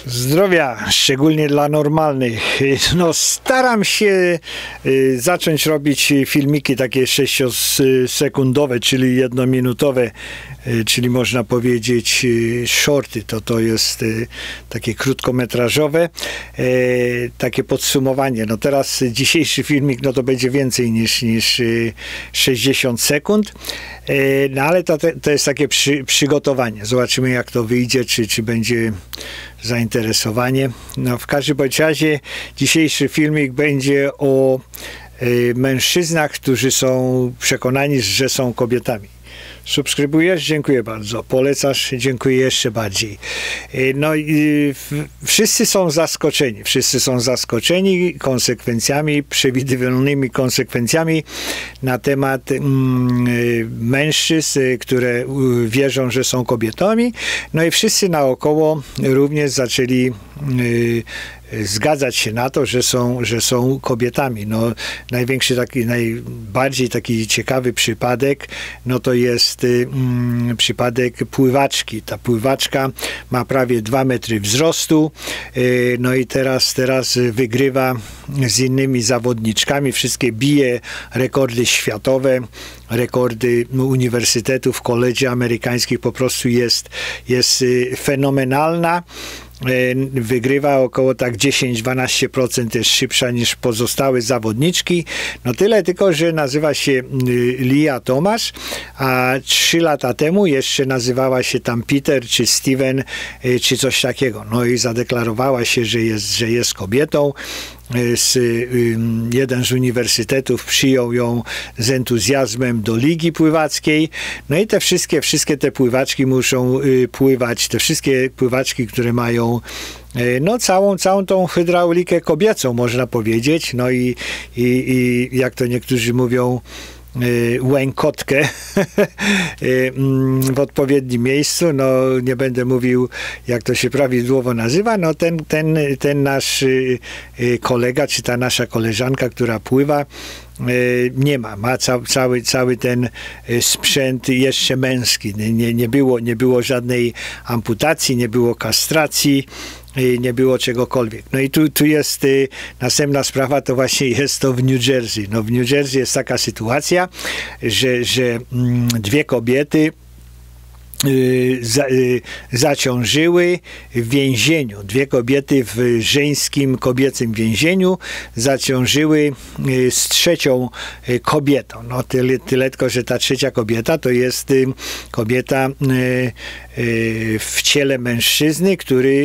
Zdrowia, szczególnie dla normalnych. No, staram się zacząć robić filmiki takie 6-sekundowe, czyli jednominutowe, czyli można powiedzieć shorty. To jest takie krótkometrażowe, takie podsumowanie. No teraz dzisiejszy filmik, no to będzie więcej niż 60 sekund. No ale to jest takie przygotowanie. Zobaczymy, jak to wyjdzie, czy będzie zainteresowanie. No w każdym bądź razie dzisiejszy filmik będzie o mężczyznach, którzy są przekonani, że są kobietami. Subskrybujesz? Dziękuję bardzo. Polecasz? Dziękuję jeszcze bardziej. No i wszyscy są zaskoczeni. Wszyscy są zaskoczeni konsekwencjami, przewidywalnymi konsekwencjami na temat mężczyzn, które wierzą, że są kobietami. No i wszyscy naokoło również zaczęli zgadzać się na to, że są kobietami. No, najbardziej taki ciekawy przypadek, no to jest przypadek pływaczki. Ta pływaczka ma prawie 2 metry wzrostu, no i teraz wygrywa z innymi zawodniczkami, wszystkie bije rekordy światowe, rekordy uniwersytetów, kolegi amerykańskich, po prostu jest fenomenalna. Wygrywa około tak 10-12%, jest szybsza niż pozostałe zawodniczki. No tyle tylko, że nazywa się Lia Thomas, a 3 lata temu jeszcze nazywała się tam Peter czy Steven czy coś takiego. No i zadeklarowała się, że jest kobietą. Jeden z uniwersytetów przyjął ją z entuzjazmem do ligi pływackiej. No i te wszystkie te pływaczki muszą pływać, te wszystkie pływaczki, które mają no całą tą hydraulikę kobiecą, można powiedzieć. No i jak to niektórzy mówią, łękotkę w odpowiednim miejscu. No nie będę mówił, jak to się prawidłowo nazywa. No ten nasz kolega, czy ta nasza koleżanka, która pływa, ma cały ten sprzęt jeszcze męski. Nie było żadnej amputacji, nie było kastracji, nie było czegokolwiek. No i tu jest następna sprawa, to właśnie jest to w New Jersey. No w New Jersey jest taka sytuacja, że 2 kobiety zaciążyły w więzieniu. 2 kobiety w żeńskim, kobiecym więzieniu zaciążyły z 3 kobietą. No tyle tylko, że ta 3 kobieta to jest kobieta w ciele mężczyzny,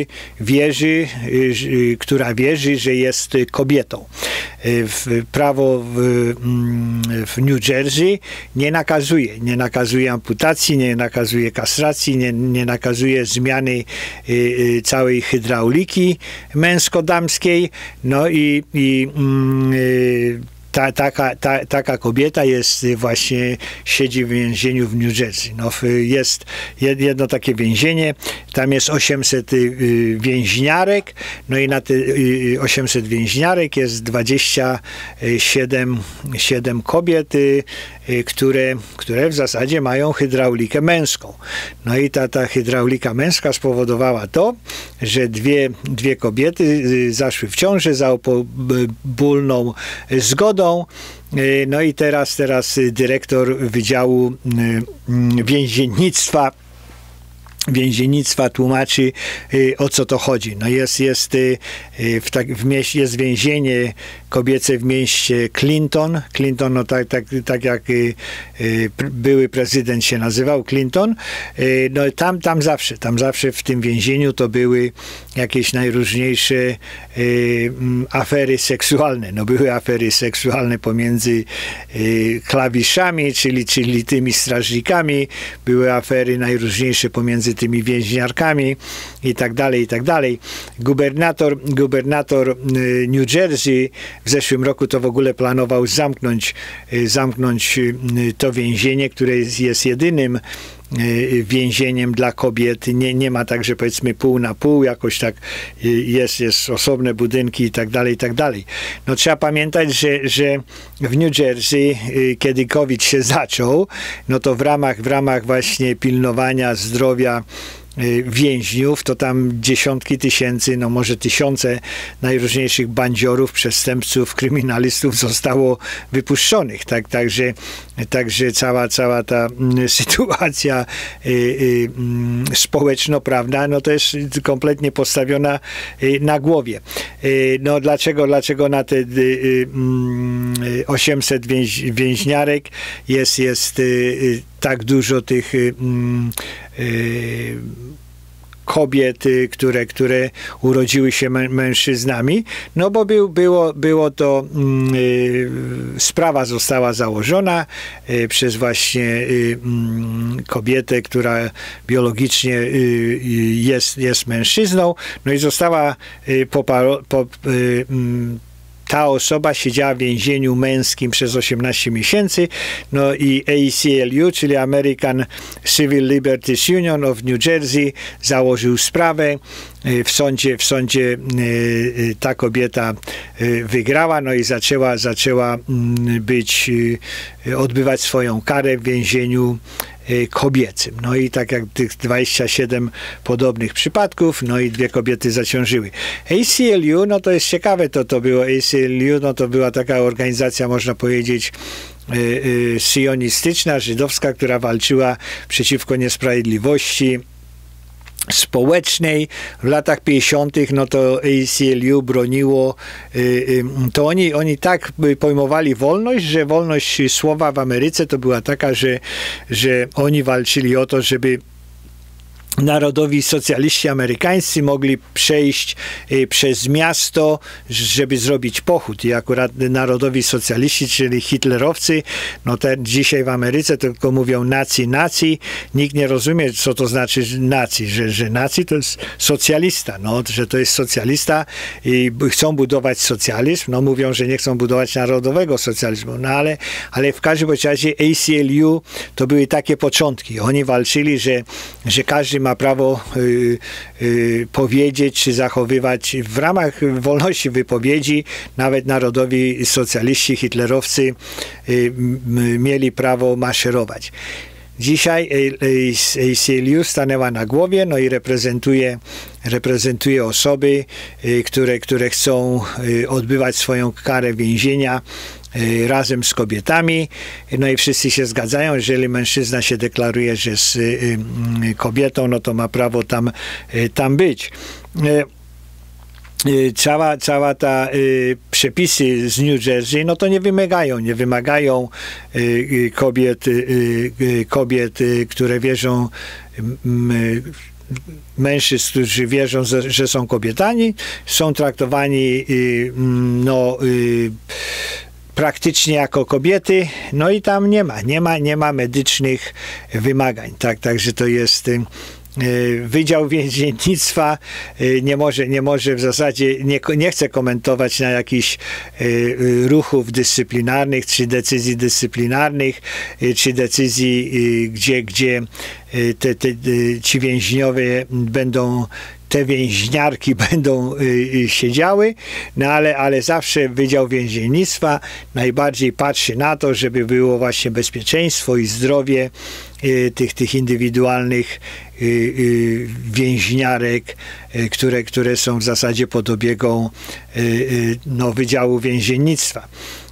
która wierzy, że jest kobietą. Prawo w New Jersey nie nakazuje amputacji, nie nakazuje kastracji, nie nakazuje zmiany całej hydrauliki męsko-damskiej. No i taka kobieta siedzi w więzieniu w New Jersey. No, jest jedno takie więzienie, tam jest 800 więźniarek, no i na te 800 więźniarek jest 27 kobiet, które w zasadzie mają hydraulikę męską. No i ta hydraulika męska spowodowała to, że dwie kobiety zaszły w ciążę za obopólną zgodą. No i teraz dyrektor Wydziału Więziennictwa tłumaczy, o co to chodzi. No jest więzienie kobiece w mieście Clinton. Clinton, no tak jak były prezydent się nazywał, Clinton. No tam zawsze w tym więzieniu to były jakieś najróżniejsze afery seksualne. No były afery seksualne pomiędzy klawiszami, czyli tymi strażnikami. Były afery najróżniejsze pomiędzy tymi więźniarkami i tak dalej. Gubernator New Jersey w zeszłym roku to w ogóle planował zamknąć to więzienie, które jest jedynym więzieniem dla kobiet. Nie ma tak, że powiedzmy pół na pół, jakoś tak jest osobne budynki i tak dalej. No trzeba pamiętać, że w New Jersey, kiedy COVID się zaczął, no to w ramach właśnie pilnowania zdrowia więźniów, to tam dziesiątki tysięcy, no może tysiące najróżniejszych bandziorów, przestępców, kryminalistów zostało wypuszczonych. Także cała ta sytuacja społeczno-prawna, no to jest kompletnie postawiona na głowie. No dlaczego na te 800 więźniarek jest tak dużo tych kobiet, które urodziły się mężczyznami, no bo było to, sprawa została założona przez właśnie kobietę, która biologicznie jest mężczyzną, no i została ta osoba siedziała w więzieniu męskim przez 18 miesięcy, no i ACLU, czyli American Civil Liberties Union of New Jersey, założył sprawę. W sądzie ta kobieta wygrała, no i zaczęła odbywać swoją karę w więzieniu kobiecym. No i tak jak tych 27 podobnych przypadków, no i 2 kobiety zaciążyły. ACLU, no to jest ciekawe, to było ACLU, no to była taka organizacja, można powiedzieć, sionistyczna, żydowska, która walczyła przeciwko niesprawiedliwości społecznej. W latach 50. no to ACLU broniło, to oni tak pojmowali wolność, że wolność słowa w Ameryce to była taka, że oni walczyli o to, żeby narodowi socjaliści amerykańscy mogli przejść przez miasto, żeby zrobić pochód. I akurat narodowi socjaliści, czyli hitlerowcy, no dzisiaj w Ameryce tylko mówią nacji. Nikt nie rozumie, co to znaczy nacji, że nacji to jest socjalista, no, że to jest socjalista i chcą budować socjalizm, no mówią, że nie chcą budować narodowego socjalizmu, no ale w każdym razie ACLU to były takie początki. Oni walczyli, że każdy ma prawo powiedzieć czy zachowywać w ramach wolności wypowiedzi. Nawet narodowi socjaliści, hitlerowcy mieli prawo maszerować. Dzisiaj ACLU stanęła na głowie, no i reprezentuje osoby, które chcą odbywać swoją karę więzienia razem z kobietami. No i wszyscy się zgadzają, jeżeli mężczyzna się deklaruje, że jest kobietą, no to ma prawo tam być. Cała ta przepisy z New Jersey, no to nie wymagają kobiet, które wierzą, mężczyzn, którzy wierzą, że są kobietami, są traktowani praktycznie jako kobiety, no i tam nie ma medycznych wymagań, także to jest Wydział Więziennictwa nie może w zasadzie, nie chce komentować na jakichś ruchów dyscyplinarnych, czy decyzji dyscyplinarnych, czy decyzji, gdzie ci więźniowie te więźniarki będą siedziały, no ale zawsze Wydział Więziennictwa najbardziej patrzy na to, żeby było właśnie bezpieczeństwo i zdrowie tych indywidualnych więźniarek, które są w zasadzie pod opiegą Wydziału Więziennictwa.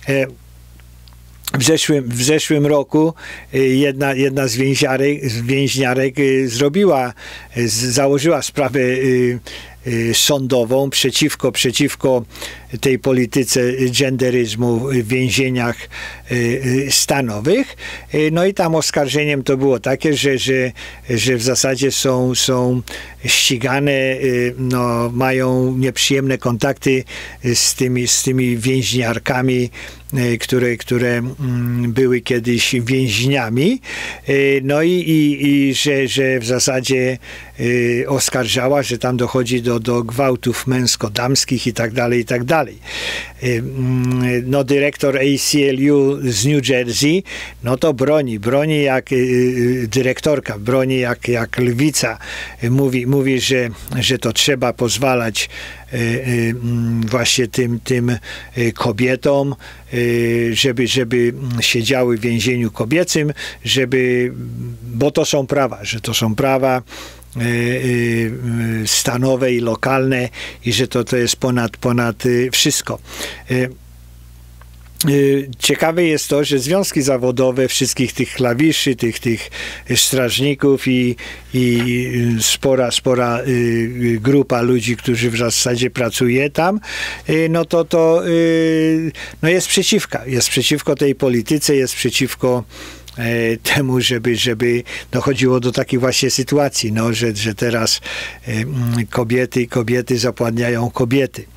W zeszłym roku jedna z więźniarek założyła sprawę sądową przeciwko tej polityce genderyzmu w więzieniach stanowych. No i tam oskarżeniem to było takie, że w zasadzie są ścigane, mają nieprzyjemne kontakty z tymi więźniarkami, które były kiedyś więźniami. No i że w zasadzie oskarżała, że tam dochodzi do gwałtów męsko-damskich i tak dalej. No dyrektor ACLU z New Jersey, no to broni jak dyrektorka, broni jak lwica. Mówi, że to trzeba pozwalać właśnie tym kobietom, żeby siedziały w więzieniu kobiecym, bo to są prawa, że to są prawa stanowe i lokalne i że to jest ponad wszystko. Ciekawe jest to, że związki zawodowe wszystkich tych klawiszy, tych strażników i spora grupa ludzi, którzy w zasadzie pracuje tam, no jest przeciwko tej polityce, jest przeciwko temu, żeby dochodziło do takich właśnie sytuacji, no, że teraz kobiety zapładniają kobiety.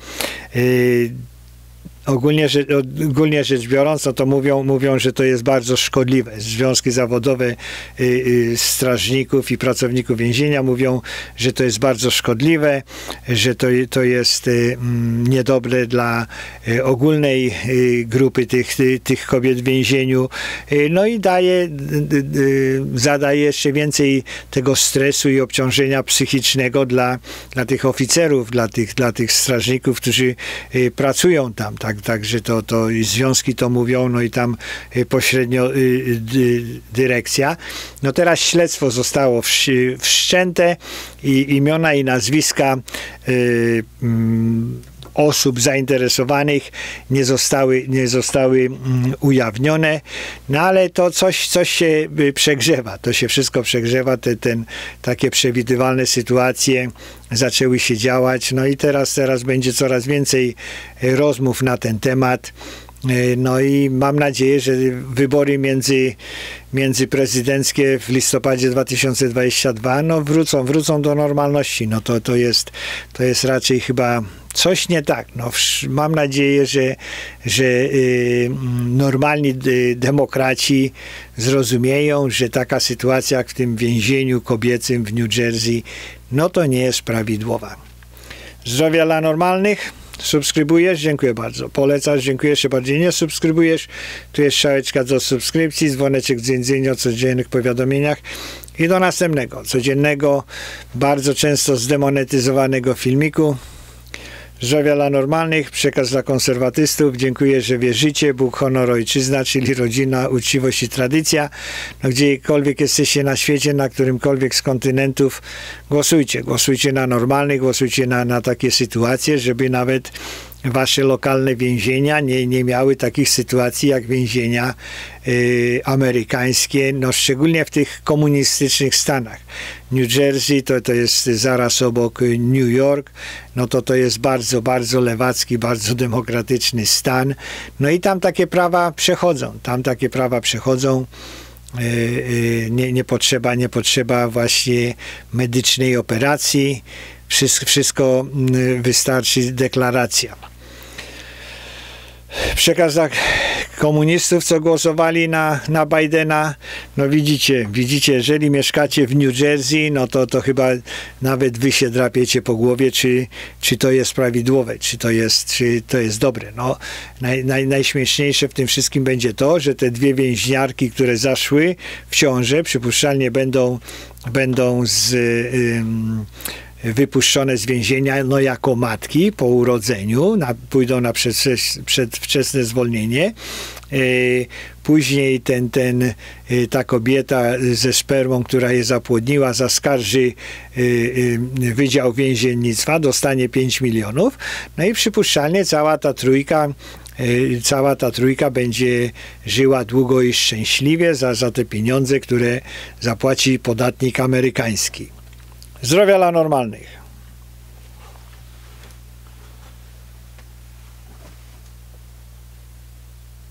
Ogólnie rzecz biorąc, no to mówią, że to jest bardzo szkodliwe. Związki zawodowe strażników i pracowników więzienia mówią, że to jest bardzo szkodliwe, że to jest niedobre dla ogólnej grupy tych kobiet w więzieniu. No i zadaje jeszcze więcej tego stresu i obciążenia psychicznego dla tych oficerów, dla tych strażników, którzy pracują tam. Także to związki to mówią, no i tam pośrednio dyrekcja. No teraz śledztwo zostało wszczęte i imiona i nazwiska osób zainteresowanych nie zostały ujawnione, no ale to coś się przegrzewa, to się wszystko przegrzewa, takie przewidywalne sytuacje zaczęły się działać, no i teraz będzie coraz więcej rozmów na ten temat. No i mam nadzieję, że wybory międzyprezydenckie w listopadzie 2022 no wrócą do normalności. No to jest raczej chyba coś nie tak. No, mam nadzieję, że normalni demokraci zrozumieją, że taka sytuacja jak w tym więzieniu kobiecym w New Jersey, no to nie jest prawidłowa. Zdrowia dla normalnych. Subskrybujesz? Dziękuję bardzo. Polecasz? Dziękuję. Jeszcze bardziej nie subskrybujesz? Tu jest strzałeczka do subskrypcji, dzwoneczek dzwonienia o codziennych powiadomieniach i do następnego, codziennego, bardzo często zdemonetyzowanego filmiku. Zdrowia dla normalnych, przekaz dla konserwatystów. Dziękuję, że wierzycie. Bóg, honor, ojczyzna, czyli rodzina, uczciwość i tradycja. No, gdziekolwiek jesteście na świecie, na którymkolwiek z kontynentów, głosujcie. Głosujcie na normalnych, głosujcie na takie sytuacje, żeby nawet wasze lokalne więzienia nie miały takich sytuacji jak więzienia amerykańskie, no szczególnie w tych komunistycznych stanach. New Jersey to jest zaraz obok New York, no to jest bardzo, bardzo lewacki, bardzo demokratyczny stan. No i tam takie prawa przechodzą. Nie potrzeba właśnie medycznej operacji. Wszystko wystarczy deklaracja. Przekaz dla komunistów, co głosowali na Bidena, no widzicie, jeżeli mieszkacie w New Jersey, no to chyba nawet wy się drapiecie po głowie, czy to jest prawidłowe, czy to jest dobre. No, najśmieszniejsze w tym wszystkim będzie to, że te dwie więźniarki, które zaszły w ciążę, przypuszczalnie będą wypuszczone z więzienia, no jako matki po urodzeniu, pójdą na przedwczesne zwolnienie. Później ta kobieta ze spermą, która je zapłodniła, zaskarży Wydział Więziennictwa, dostanie 5 milionów. No i przypuszczalnie cała ta trójka będzie żyła długo i szczęśliwie za te pieniądze, które zapłaci podatnik amerykański. Zdrowia dla normalnych.